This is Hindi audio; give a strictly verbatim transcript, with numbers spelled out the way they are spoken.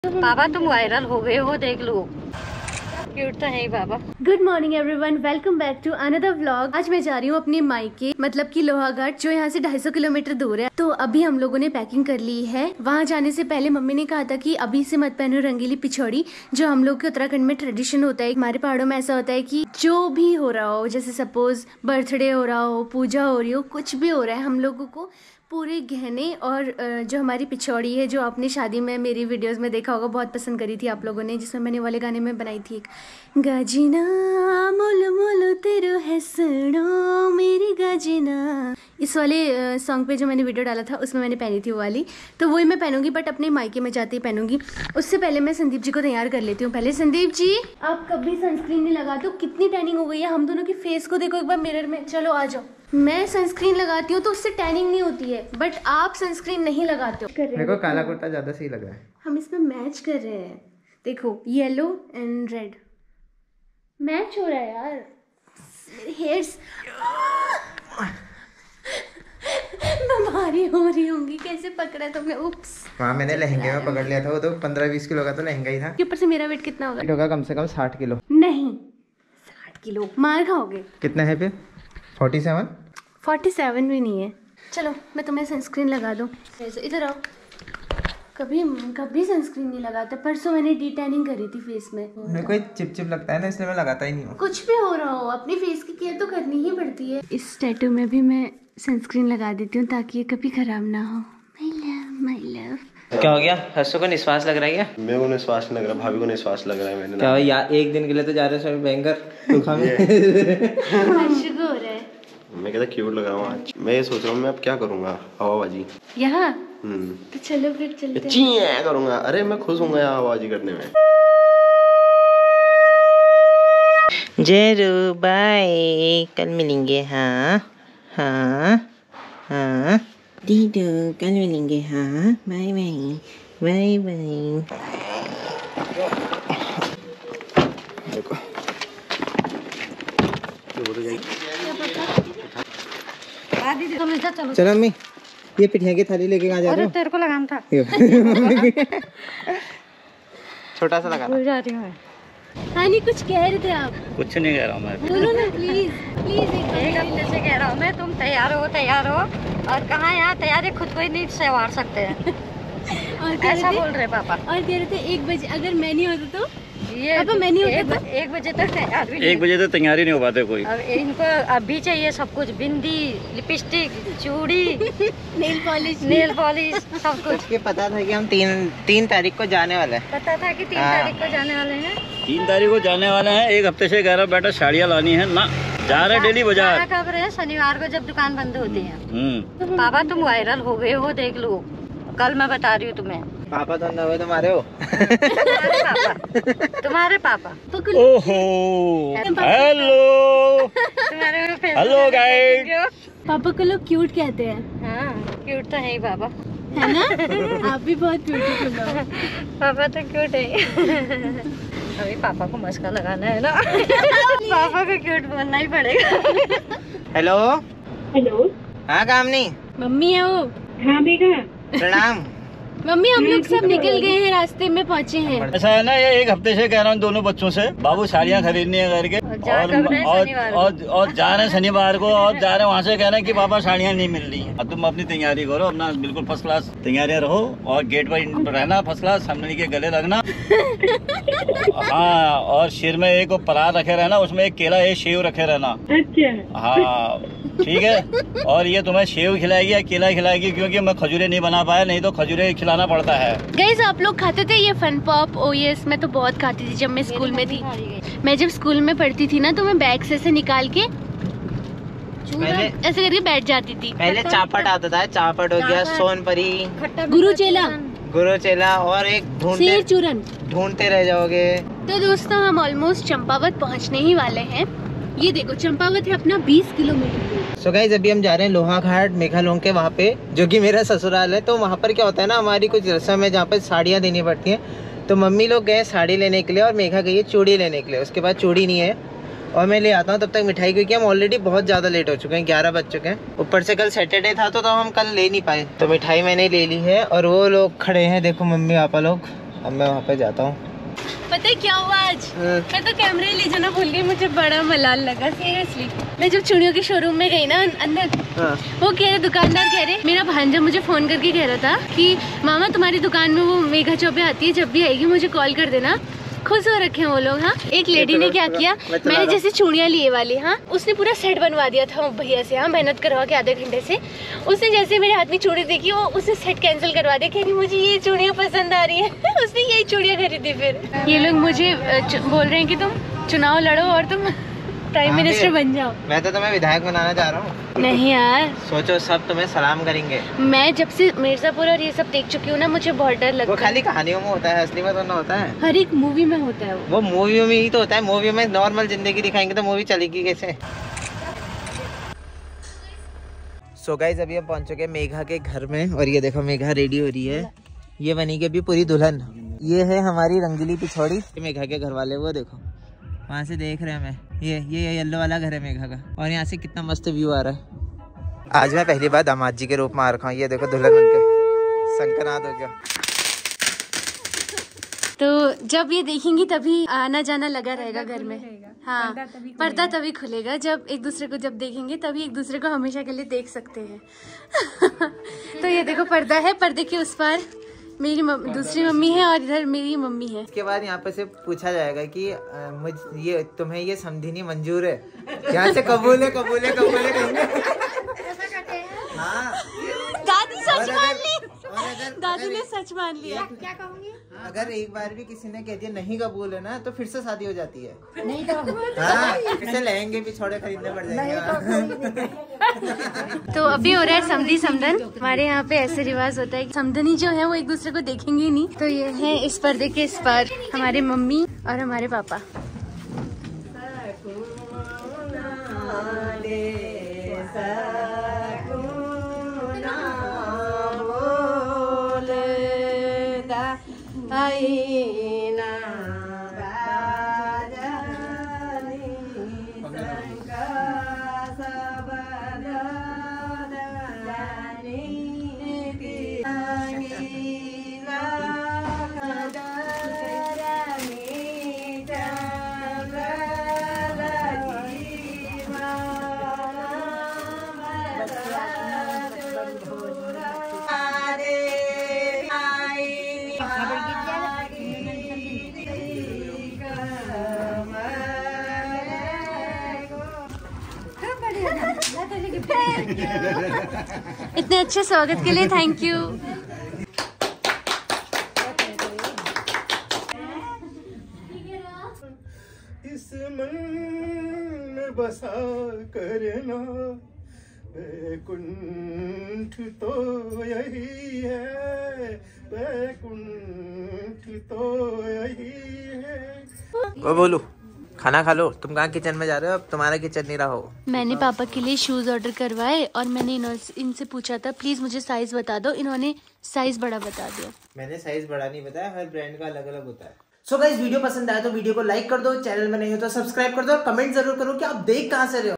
पापा तुम वायरल हो गए हो, देख लो। क्यूट तो है ही पापा। Good morning everyone, welcome back to another vlog. आज मैं जा रही हूँ अपने मायके, मतलब कि लोहाघाट, जो यहाँ से ढाई सौ किलोमीटर दूर है। तो अभी हम लोगों ने पैकिंग कर ली है। वहाँ जाने से पहले मम्मी ने कहा था कि अभी से मत पहनो रंगीली पिछौड़ी, जो हम लोग के उत्तराखंड में ट्रेडिशन होता है। हमारे पहाड़ों में ऐसा होता है कि जो भी हो रहा हो, जैसे सपोज बर्थडे हो रहा हो, पूजा हो रही हो, कुछ भी हो रहा है, हम लोगों को पूरे गहने और जो हमारी पिछौड़ी है, जो आपने शादी में मेरी वीडियोस में देखा होगा, बहुत पसंद करी थी आप लोगों ने, जिसमें मैंने वाले गाने में बनाई थी एक गाजिना मोल मोल तेरो है सुनो मेरी गाजिना। इस वाले सॉन्ग पे जो मैंने वीडियो डाला था उसमें मैंने पहनी थी वो वाली, तो वही मैं पहनूंगी, बट अपने मायके में जाते ही पहनूंगी। उससे पहले मैं संदीप जी को तैयार कर लेती हूँ। पहले संदीप जी, आप कभी सनस्क्रीन नहीं लगाते हो, कितनी टैनिंग हो गई है हम दोनों की फेस को देखो एक बार मिरर में। चलो आ जाओ। मैं सनस्क्रीन लगाती हूँ तो उससे टैनिंग नहीं होती है, बट आप सनस्क्रीन नहीं लगाते हो। मेरे को काला कुर्ता ज्यादा सही लग रहा है। हम इसमें मैच कर रहे हैं, देखो येलो एंड रेड मैच हो रहा है यार। मेरे हेयर्स मैं भारी हो रही होंगी। कैसे पकड़ा तुमने? उप्स। वहाँ मैंने लहंगे में पकड़ लिया था, वो तो पंद्रह बीस किलो का तो लहंगा ही था। ऊपर से मेरा वेट कितना होगा? होगा कम से कम साठ किलो। नहीं, साठ किलो मार खाओगे। कितना है फिर? फोर्टी सेवन फोर्टी सेवन भी नहीं है। चलो मैं तुम्हें सनस्क्रीन लगा दूँ। इधर आओ। कभी कभी सनस्क्रीन नहीं लगाते। परसों मैंने डी टैनिंग करी थी फेस में। मेरे को चिप चिप लगता है ना, इसलिए मैं लगाता ही नहीं हूँ। कुछ भी हो रहा हो, अपनी फेस की केयर तो करनी ही पड़ती है। इस टैटू में भी मैं सनस्क्रीन लगा देती हूँ ताकि ये कभी खराब ना हो। My love my love. क्या हो गया? हर्षो को निश्वास लग रहा है क्या? मेरे को निश्वास नहीं लग रहा, भाभी को निश्वास लग रहा है। मैंने क्या यार, एक दिन के लिए तो जा रहे हो बैंकर दुखा में। हर्ष को हो रहा है। मैं कहता क्यूट लग रहा हूँ आज। मैं ये सोच रहा हूँ मैं अब क्या करूँगा, हवाबाजी। यहाँ हम्म तो चलो फिर चलते हैं। ची है करूँगा। अरे मैं खुश हूँ यहाँ हवाबाजी करने में। जरूर बाय, कल मिलेंगे। हाँ हाँ हाँ दीदू, कल मिलेंगे। हाँ बाय बाय बाय बाय। देखो चलो अम्मी, ये पिठिया की थाली लेके कहाँ जा रहे हो? तेरे को लगाना था। छोटा सा लगा भूल जा रही हूँ। हाँ नहीं, कुछ कह रहे थे आप? कुछ नहीं कह रहा हूँ मैं। बोलो ना प्लीज प्लीज। एक हफ्ते से कह रहा हूँ मैं, तुम तैयार हो तैयार हो, और कहाँ यहाँ तैयारी खुद को ही नहीं संवार सकते हैं। और ऐसा बोल रहे पापा। और कह रहे थे एक बजे अगर मैं नहीं होता तो ये पापा मैं नहीं एक, होता तो एक बजे तक तैयार भी नहीं एक बजे तो तैयारी नहीं हो पाते कोई। अब इनको अभी चाहिए सब कुछ, बिंदी, लिपस्टिक, चूड़ी, नेल पॉलिश नेल पॉलिश, सब कुछ। ये पता था कि हम तीन तीन तारीख को जाने वाले हैं। पता था कि तीन हाँ। तारीख को जाने वाले हैं। तीन तारीख को जाने वाले हैं। एक हफ्ते से कह रहा बेटा साड़ियाँ लानी है ना, जा रहे डेली बाजार। कब रहे? शनिवार को, जब दुकान बंद होती है। हम्म पापा तुम वायरल हो गए हो, देख लो। कल मैं बता रही हूँ तुम्हें। पापा तो न हुए तुम्हारे हो। तुम्हारे पापा तुम्हारे पापा ओहो हेलो तुम्हारे हेलो गाइस। पापा को लोग क्यूट कहते हैं। हाँ क्यूट तो है ही पापा, है ना? आप भी बहुत ब्यूटीफुल हो। पापा तो क्यूट है। अभी पापा को मस्का लगाना है ना। पापा को क्यूट बनना ही पड़ेगा। Hello hello. हाँ काम नहीं, मम्मी है वो। हाँ बेटा। प्रणाम। मम्मी हम लोग सब निकल गए हैं, रास्ते में पहुँचे हैं। ऐसा है ना, ये एक हफ्ते से कह रहा हूँ दोनों बच्चों से, बाबू साड़ियाँ खरीदनी है करके, और और और, और जा रहे हैं शनिवार को, और जा रहे हैं वहाँ से कह रहे हैं कि पापा साड़ियाँ नहीं मिल रही। अब तुम अपनी तैयारी करो, अपना बिल्कुल फर्स्ट क्लास तैयारियाँ रहो, और गेट पर रहना फर्स्ट क्लास, सामने के गले लगना। हाँ, और सिर में एक परात रखे रहना, उसमें एक केला एक सेव रखे रहना। अच्छा। हाँ ठीक है। और ये तुम्हें सेव खिलाएगी या केला खिलाएगी, क्योंकि मैं खजूरे नहीं बना पाया, नहीं तो खजूरे खिलाना पड़ता है। गाइस आप लोग खाते थे ये फन पॉप? ओ यस, मैं तो बहुत खाती थी जब मैं स्कूल में थी। मैं जब स्कूल में पढ़ती थी ना, तो मैं बैग से ऐसे निकाल के ऐसे करके बैठ जाती थी। पहले चापट आता था, चापट हो गया, सोनपरी, गुरु चेला, गुरु चेला, और एक शेर ढूंढते चूरन। ढूंढते रह जाओगे। तो दोस्तों हम ऑलमोस्ट चंपावत पहुंचने ही वाले हैं। ये देखो चंपावत है अपना बीस किलोमीटर। सो गाइस अभी हम जा रहे हैं लोहाघाट मेघालोंग के वहाँ पे, जो कि मेरा ससुराल है। तो वहाँ पर क्या होता है ना, हमारी कुछ रस्म है जहाँ पर साड़ियाँ देनी पड़ती हैं। तो मम्मी लोग गए साड़ी लेने के लिए, और मेघा गई है चूड़ी लेने के लिए। उसके बाद चूड़ी नहीं है, और मैं ले आता हूँ तब तक मिठाई, क्योंकि हम ऑलरेडी बहुत ज़्यादा लेट हो चुके हैं, ग्यारह बज चुके हैं। ऊपर से कल सैटरडे था तो, तो हम कल ले नहीं पाए, तो मिठाई मैंने ले ली है। और वो लोग खड़े हैं, देखो मम्मी पापा लोग, अब मैं वहाँ पे जाता हूँ। पता है क्या हुआ आज? मैं तो कैमरे ले जाना भूल गई, मुझे बड़ा मलाल लगा सीरियसली। मैं जब चूड़ियों के शोरूम में गई ना अंदर, हाँ। वो कह रहे, दुकानदार कह रहे, मेरा भांजा मुझे फोन करके कह रहा था कि मामा तुम्हारी दुकान में वो मेघा चौबे आती है, जब भी आएगी मुझे कॉल कर देना। खुश हो रखे हैं वो लोग। हाँ, एक लेडी ने क्या किया, मैंने जैसे चूड़ियाँ लिए वाली, हाँ, उसने पूरा सेट बनवा दिया था भैया से, हाँ, मेहनत करवा के आधे घंटे से। उसने जैसे मेरे हाथ में चूड़ी देखी, वो उसने सेट कैंसिल करवा दिया, कह रही मुझे ये चूड़ियाँ पसंद आ रही है। उसने यही चूड़ियाँ खरीदी। फिर ये लोग मुझे बोल रहे हैं कि तुम चुनाव लड़ो और तुम प्राइम मिनिस्टर बन जाओ। मैं तो तुम्हें विधायक बनाना चाह रहा हूँ। नहीं यार, सोचो सब तुम्हें सलाम करेंगे। मैं जब से मिर्जापुर और ये सब देख चुकी हूँ ना, मुझे बहुत डर लगता है। वो खाली कहानियों में होता है, असली में तो ना होता है। हर एक मूवी में होता है वो। वो मूवियों में ही तो होता है। मूवी में नॉर्मल जिंदगी दिखाएंगे तो मूवी चलेगी कैसे? सो गाइस, अभी हम पहुंच चुके हैं मेघा के घर में और ये देखो मेघा रेडी हो रही है। ये बनेगी अभी पूरी दुल्हन। ये है हमारी रंगीली पिछोड़ी, मेघा के घर वाले। वो देखो वहाँ से देख रहे हैं हमें। ये ये येलो वाला घर है मेघा का, और यहाँ से कितना मस्त व्यू आ रहा है। आज मैं पहली बार दामाद जी के रूप में आ रखा हूँ। ये देखो दुल्हन बनके संकनाद हो गया। तो जब ये देखेंगी तभी आना जाना लगा रहेगा घर में। हाँ, पर्दा तभी खुलेगा जब एक दूसरे को जब देखेंगे, तभी एक दूसरे को हमेशा के लिए देख सकते हैं। तो ये देखो पर्दा है, पर्दे के उस पार मेरी मम, दूसरी मम्मी है और इधर मेरी मम्मी है। इसके बाद यहाँ पे से पूछा जाएगा कि आ, मुझ ये तुम्हें ये समझनी मंजूर है? यहाँ से कबूल है, कबूल है, कबूल है कहेंगे। हाँ, दादी सच मान ली। दादी ने सच मान लिया। क्या कहूँगी? अगर एक बार भी किसी ने कह दिया नहीं कबूल है ना, तो फिर से शादी हो जाती है। नहीं तो हाँ, फिर से लहंगे पिछोड़े खरीदने पड़ जाएंगे। तो अभी हो रहा है समधी समधन। हमारे यहाँ पे ऐसे रिवाज होता है, समधनी जो है वो एक दूसरे को देखेंगे नहीं। तो ये है इस पर्दे के इस पार हमारे मम्मी और हमारे पापा। इतने अच्छे स्वागत के लिए थैंक यू। इस मन में बसा करना वैकुंठ तो यही है, वैकुंठ तो यही है। वो बोलो खाना खा लो। तुम कहाँ किचन में जा रहे हो? अब तुम्हारा किचन नहीं रहा हो। मैंने पापा के लिए शूज ऑर्डर करवाए और मैंने इनसे पूछा था प्लीज मुझे साइज बता दो। इन्होंने साइज बड़ा बता दिया। मैंने साइज बड़ा नहीं बताया, हर ब्रांड का अलग अलग होता है। सो गाइस, वीडियो पसंद आया तो वीडियो को लाइक कर दो, चैनल में नहीं हो तो सब्सक्राइब कर दो, कमेंट जरूर करो कि आप देख कहाँ से रहे हो।